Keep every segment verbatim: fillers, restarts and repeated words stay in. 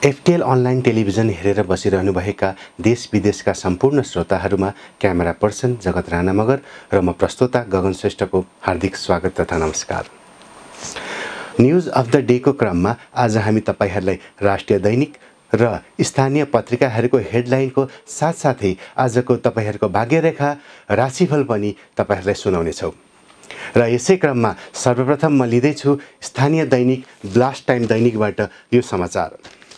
एफटिएल online television हेरेर बसिरहनुभएका देश विदेशका सम्पूर्ण श्रोताहरूमा क्यामेरा पर्सन जगत राणा मगर र म प्रस्तोता गगन श्रेष्ठको हार्दिक स्वागत तथा नमस्कार। न्यूज अफ द डे को क्रममा आज हामी तपाईहरुलाई राष्ट्रिय दैनिक र स्थानीय पत्रिकाहरूको हेडलाइनको साथसाथै आजको तपाईहरुको भाग्यरेखा राशिफल पनि तपाईहरुलाई सुनाउने छौं। र यसै क्रममा सर्वप्रथम म लिँदै छु स्थानीय दैनिक ब्लास्ट टाइम दैनिकबाट यो समाचार।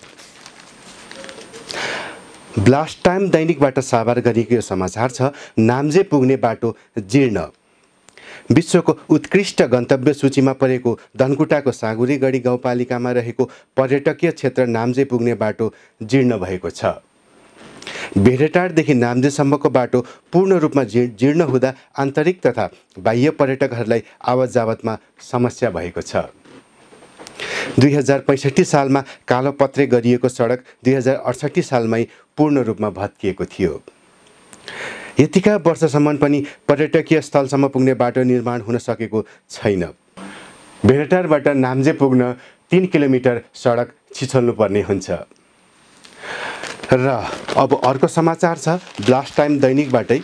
ब्लास्ट टाइम दैनिकबाट साभार गरिएको यो समाचार छ, नाम्जे पुग्ने बाटो जीर्ण। विश्वको उत्कृष्ट गन्तव्य सूचीमा परेको धनकुटाको साँगुरीगढी गाउँपालिकामा रहेको पर्यटकीय क्षेत्र नाम्जे पुग्ने बाटो जीर्ण भएको छ। भेडेटारदेखि नाम्जेसम्मको बाटो पूर्ण रूपमा जीर्ण हुँदा आन्तरिक तथा बाह्य पर्यटकहरूलाई आवत जावतमा समस्या भएको छ। दुई हजार पैंसठी सालमा कालोपत्रे गरिएको सडक दुई हजार अडसठी सालमै पूर्ण रूपमा भत्किएको थियो। यतिका वर्षसम्म पनि पर्यटकीय स्थलसम्म पुग्ने बाटो निर्माण हुन सकेको छैन। भेडेटारबाट नाम्जे पुग्न तीन किलोमिटर सडक छिछोल्नु पर्ने हुन्छ। र अब अर्को समाचार छ ब्लास्ट टाइम दैनिकबाटै।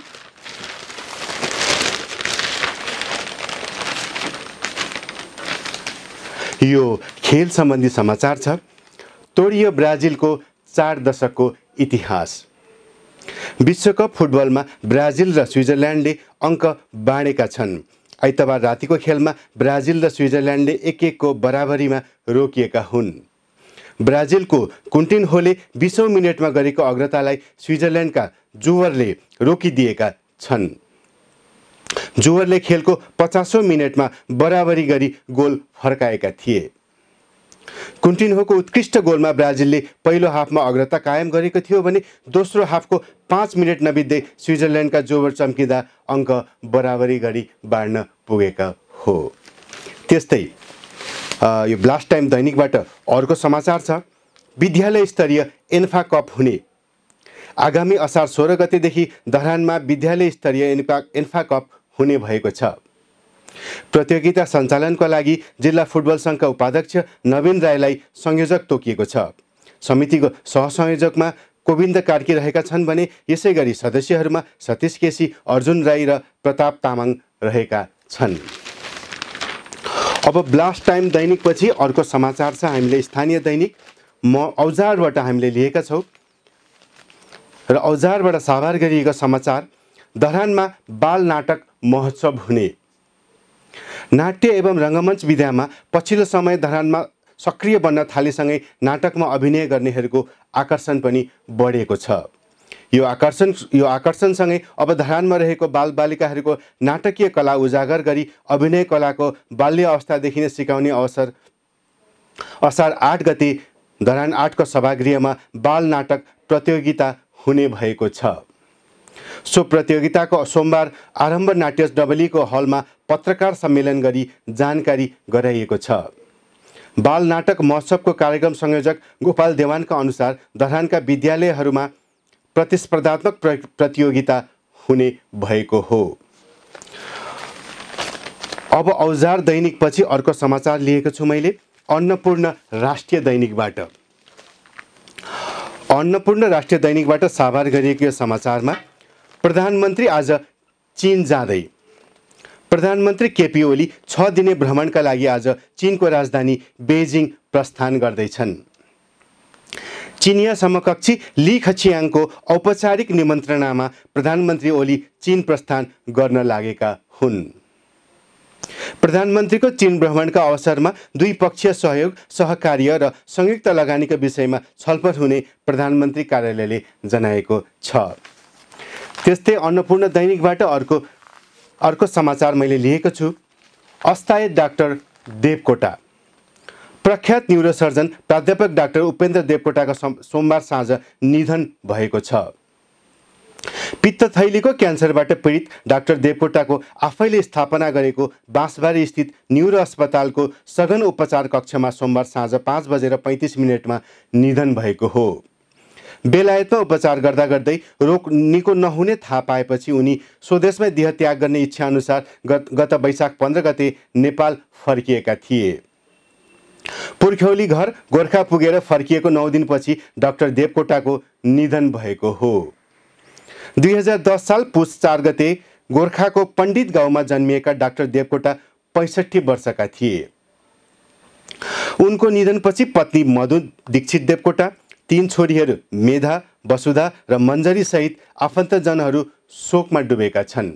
यो खेल सम्बन्धी समाचार छ। तोडियो ब्राजिलको चार दशकको इतिहास। विश्वकप फुटबलमा ब्राजिल र स्विजरल्यान्डले अङ्क बाँडेका छन्। आइतबार रातिको खेलमा ब्राजिल र स्विजरल्यान्डले एक एकको बराबरीमा रोकिएका हुन्। ब्राजिलको कुन्टिन्होले बीसौं मिनेटमा गरेको अग्रतालाई स्विजरल्यान्डका जुवरले रोकिदिएका छन्। जुवरले खेलको पचासौं मिनेटमा बराबरी गरी गोल फर्काएका थिए। कुन्टिन्होको उत्कृष्ट गोलमा ब्राजिलले पहिलो हाफमा अग्रता कायम गरेको थियो भने दोस्रो हाफको पाँच मिनट नबित्दै स्विजरल्यान्डका जोवर चम्किँदा अङ्क बराबरी गरी बाँड्न पुगेका हो। त्यस्तै यो ब्लास्ट टाइम दैनिकबाट अर्को समाचार छ विद्यालय स्तरीय एन्फा कप हुने। आगामी असार सोह्र गतेदेखि धरानमा विद्यालय स्तरीय एन्फा एन्फा कप हुने भएको छ। प्रतियोगिता सञ्चालनको लागि जिल्ला फुटबल सङ्घका उपाध्यक्ष नवीन राईलाई संयोजक तोकिएको छ। समितिको सहसंयोजकमा गोविन्द कार्की रहेका छन् भने यसै गरी सदस्यहरूमा सतीश केसी, अर्जुन राई र प्रताप तामाङ रहेका छन्। अब ब्लास्ट टाइम दैनिकपछि अर्को समाचार छ हामीले स्थानीय दैनिक म औजारबाट हामीले लिएका छौँ। र औजारबाट साभार गरिएको समाचार धरानमा बाल नाटक महोत्सव हुने। नाट्य एवं रङ्गमञ्च विधामा पछिल्लो समय धरानमा सक्रिय बन्न थालेसँगै नाटकमा अभिनय गर्नेहरूको आकर्षण पनि बढेको छ। यो आकर्षण यो आकर्षणसँगै अब धरानमा रहेको बालबालिकाहरूको नाटकीय कला उजागर गरी अभिनय कलाको बाल्य अवस्थादेखि नै सिकाउने अवसर असार आठ गते धरान आठको सभागृहमा बाल नाटक प्रतियोगिता हुने भएको छ। सो प्रतियोगिताको सोमबार आरम्भ नाट्य डबलीको हलमा पत्रकार सम्मेलन गरी जानकारी गराइएको छ। बाल नाटक महोत्सवको कार्यक्रम संयोजक गोपाल देवानका अनुसार धरानका विद्यालयहरूमा प्रतिस्पर्धात्मक प्रतियोगिता हुने भएको हो। अब औजार दैनिकपछि अर्को समाचार लिएको छु मैले अन्नपूर्ण राष्ट्रिय दैनिकबाट। अन्नपूर्ण राष्ट्रिय दैनिकबाट साभार गरिएको यो समाचारमा प्रधानमन्त्री आज चीन जाँदै। प्रधानमन्त्री केपी ओली छ दिने भ्रमणका लागि आज चीनको राजधानी बेजिङ प्रस्थान गर्दैछन्। चीनिया समकक्षी ली खचियाङको औपचारिक निमन्त्रणामा प्रधानमन्त्री ओली चीन प्रस्थान गर्न लागेका हुन्। प्रधानमन्त्रीको चीन भ्रमणका अवसरमा द्विपक्षीय सहयोग, सहकार्य र संयुक्त लगानीका विषयमा छलफल हुने प्रधानमन्त्री कार्यालयले जनाएको छ। त्यस्तै अन्नपूर्ण दैनिकबाट अर्को अर्को समाचार मैले लिएको छु अस्थायी डाक्टर देवकोटा। प्रख्यात न्युरोसर्जन प्राध्यापक डाक्टर उपेन्द्र देवकोटाको सोमबार साँझ निधन भएको छ। पित्तथैलीको क्यान्सरबाट पीडित डाक्टर देवकोटाको आफैले स्थापना गरेको बाँसबारी स्थित न्युरो अस्पतालको सघन उपचार कक्षमा सोमबार साँझ पाँच बजेर पैँतिस मिनटमा निधन भएको हो। बेलायतमा उपचार गर्दा गर्दै रोग निको नहुने थाहा पाएपछि उनी स्वदेशमै देह त्याग गर्ने इच्छा अनुसार गत वैशाख पन्ध्र गते नेपाल फर्किएका थिए। पुर्ख्यौली घर गोर्खा पुगेर फर्किएको नौ दिनपछि डाक्टर देवकोटाको निधन भएको हो। दुई हजार दस साल पुस चार गते गोर्खाको पण्डित गाउँमा जन्मिएका डाक्टर देवकोटा पैँसठी वर्षका थिए। उनको निधनपछि पत्नी मधु दीक्षित देवकोटा, तीन छोरीहरू मेधा, वसुधा र मञ्जरी सहित आफन्तजनहरू शोकमा डुबेका छन्।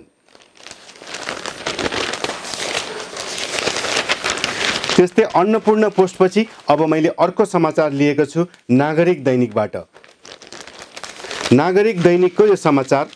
त्यस्तै अन्नपूर्ण पोस्टपछि अब मैले अर्को समाचार लिएको छु नागरिक दैनिकबाट। नागरिक दैनिकको यो समाचार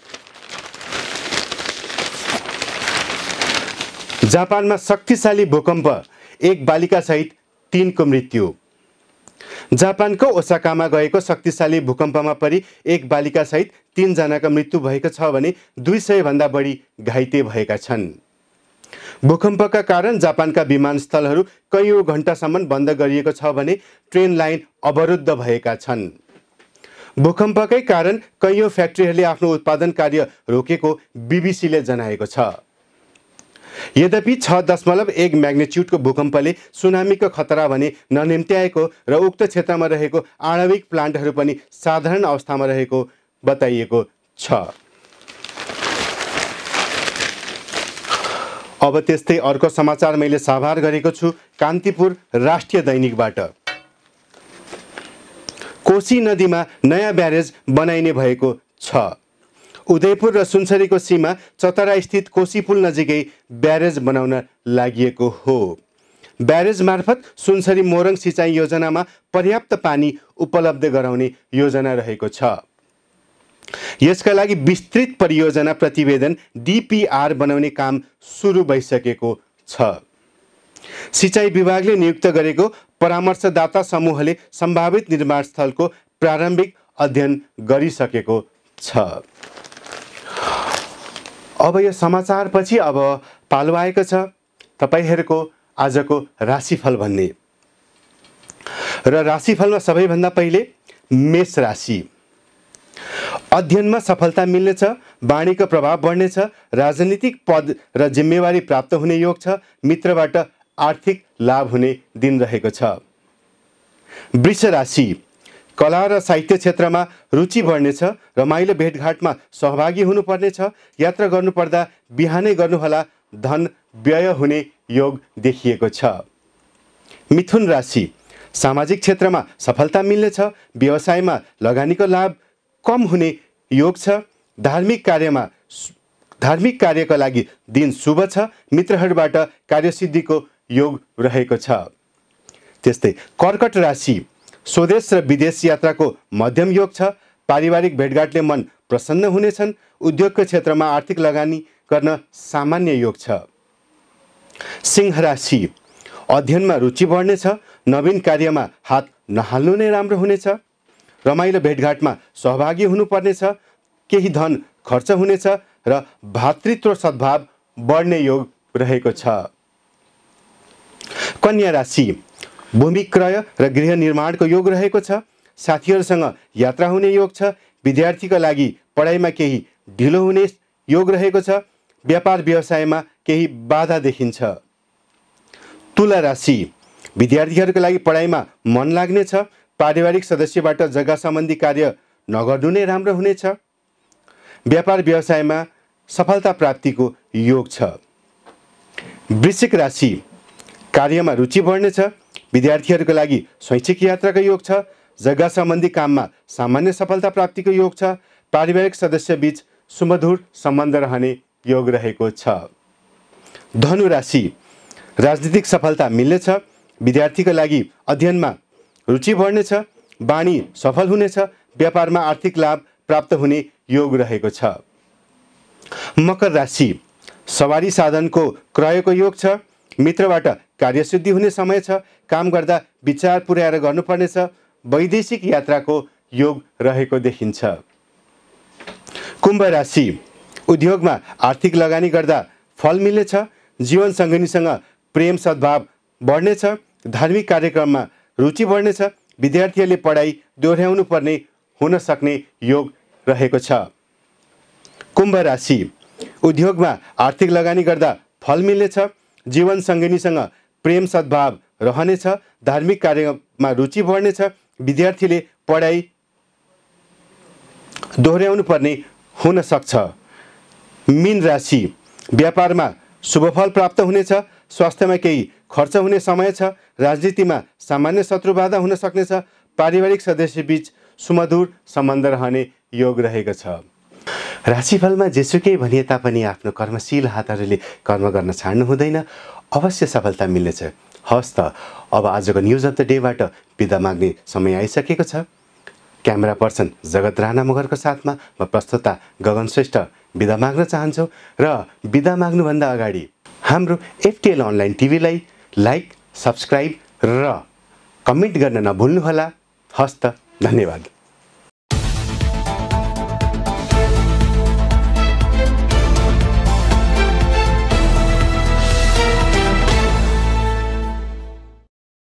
जापानमा शक्तिशाली भूकम्प, एक बालिका सहित तीनको मृत्यु। जापानको ओसाकामा गएको शक्तिशाली भूकम्पमा परि एक बालिका सहित तीनजनाको मृत्यु भएको छ भने दुई सय भन्दा बढी घाइते भएका छन्। भूकम्पका कारण जापानका विमानस्थलहरू कैयौँ घण्टासम्म बन्द गरिएको छ भने ट्रेन लाइन अवरुद्ध भएका छन्। भूकम्पकै कारण कैयौँ फ्याक्ट्रीहरूले आफ्नो उत्पादन कार्य रोकेको बीबीसीले जनाएको छ। यद्यपि छ दशमलव एक म्याग्निच्युडको भूकम्पले सुनामीको खतरा भने ननिम्त्याएको र उक्त क्षेत्रमा रहेको आणविक प्लान्टहरू पनि साधारण अवस्थामा रहेको बताइएको छ। अब त्यस्तै अर्को समाचार मैले साभार गरेको छु कान्तिपुर राष्ट्रिय दैनिकबाट। कोशी नदीमा नयाँ ब्यारेज बनाइने भएको छ। उदयपुर र सुनसरीको सीमा चतरा स्थित कोशी पुल नजिकै ब्यारेज बनाउन लागि हो। ब्यारेज मार्फत सुनसरी मोरङ सिँचाइ योजनामा पर्याप्त पानी उपलब्ध गराउने योजना रहेको छ। यसका लागि विस्तृत परियोजना प्रतिवेदन डीपीआर बनाउने काम सुरु भइसकेको छ। सिँचाइ विभागले नियुक्त गरेको परामर्शदाता समूहले सम्भावित निर्माण स्थलको प्रारम्भिक अध्ययन गरिसकेको छ। अब यो समाचारपछि अब पालो आएको छ तपाईहरूको आजको राशिफल भन्ने। र राशिफलमा सबैभन्दा पहिले मेष राशि। अध्ययनमा सफलता मिल्नेछ, वाणीको प्रभाव बढ्नेछ, राजनीतिक पद र जिम्मेवारी प्राप्त हुने योग छ, मित्रबाट आर्थिक लाभ हुने दिन रहेको छ। वृष राशि। कला र साहित्य क्षेत्रमा रुचि बढ्नेछ, रमाइलो भेटघाटमा सहभागी हुनुपर्नेछ, यात्रा गर्नुपर्दा बिहानै गर्नुहोला, धन व्यय हुने योग देखिएको छ। मिथुन राशि। सामाजिक क्षेत्रमा सफलता मिल्नेछ, व्यवसायमा लगानीको लाभ कम हुने योग छ, धार्मिक कार्यमा धार्मिक कार्यका लागि दिन शुभ छ, मित्रहरूबाट कार्यसिद्धिको योग रहेको छ। त्यस्तै कर्कट राशि। स्वदेश र विदेश यात्राको मध्यम योग छ, पारिवारिक भेटघाटले मन प्रसन्न हुनेछन्, उद्योगको क्षेत्रमा आर्थिक लगानी गर्न सामान्य योग छ। सिंह राशि। अध्ययनमा रुचि बढ्नेछ, नवीन कार्यमा हात नहाल्नु नै राम्रो हुनेछ, रमाइलो भेटघाटमा सहभागी हुनुपर्नेछ, केही धन खर्च हुनेछ र भातृत्व सद्भाव बढ्ने योग रहेको छ। कन्या राशि। भूमि क्रय र गृह निर्माणको योग रहेको छ, साथीहरूसँग यात्रा हुने योग छ, विद्यार्थीका लागि पढाइमा केही ढिलो हुने योग रहेको छ, व्यापार व्यवसायमा केही बाधा देखिन्छ। तुला राशि। विद्यार्थीहरूका लागि पढाइमा मन लाग्नेछ, पारिवारिक सदस्यबाट जग्गा सम्बन्धी कार्य नगर्नु नै राम्रो हुनेछ, व्यापार व्यवसायमा सफलता प्राप्तिको योग छ। वृश्चिक राशि। कार्यमा रुचि बढ्नेछ, विद्यार्थीहरूका लागि शैक्षिक यात्राको योग छ, जग्गा सम्बन्धी काममा सामान्य सफलता प्राप्तिको योग छ, पारिवारिक सदस्य बीच सुमधुर सम्बन्ध रहने योग रहेको छ। धनु राशि। राजनीतिक सफलता मिल्नेछ, विद्यार्थीको लागि अध्ययनमा रुचि बढ्नेछ, वाणी सफल हुनेछ, व्यापारमा आर्थिक लाभ प्राप्त हुने योग रहेको छ। मकर राशि। सवारी साधनको क्रयको योग छ, मित्रबाट कार्यसिद्धि हुने समय छ, काम गर्दा विचार पुर्याएर गर्नुपर्नेछ, वैदेशिक यात्राको योग रहेको देखिन्छ। कुम्भ राशि। उद्योगमा आर्थिक लगानी गर्दा फल मिल्नेछ, जीवन सङ्गिनीसँग प्रेम सद्भाव बढ्नेछ, धार्मिक कार्यक्रममा रुचि बढ्नेछ, विद्यार्थीहरूले पढाइ दोहोऱ्याउनु पर्ने हुन सक्ने योग रहेको छ। कुम्भ राशि। उद्योगमा आर्थिक लगानी गर्दा फल मिल्नेछ, जीवन सङ्गिनीसँग प्रेम सद्भाव रहनेछ, धार्मिक कार्यमा रुचि बढ्नेछ, विद्यार्थीले पढाइ दोहोर्याउनु पर्ने हुन सक्छ। मीन राशि, व्यापारमा शुभफल प्राप्त हुनेछ, स्वास्थ्यमा केही खर्च हुने समय छ, राजनीतिमा सामान्य शत्रुबाधा हुन सक्नेछ, पारिवारिक सदस्यबीच सुमधुर सम्बन्ध रहने योग रहेको छ। राशिफलमा जेसुकै भनिए तापनि आफ्नो कर्मशील हातहरूले कर्म गर्न छाड्नु हुँदैन, अवश्य सफलता मिल्नेछ। हस् त, अब आजको न्युज अफ द डेबाट बिदा माग्ने समय आइसकेको छ। क्यामेरा पर्सन जगत राणा मगरको साथमा म प्रस्तुता गगन श्रेष्ठ बिदा माग्न चाहन्छु र बिदा माग्नुभन्दा अगाडि हाम्रो एफटिएल अनलाइन टिभीलाई लाइक, सब्सक्राइब र कमेन्ट गर्न नभुल्नुहोला। हस्त, धन्यवाद।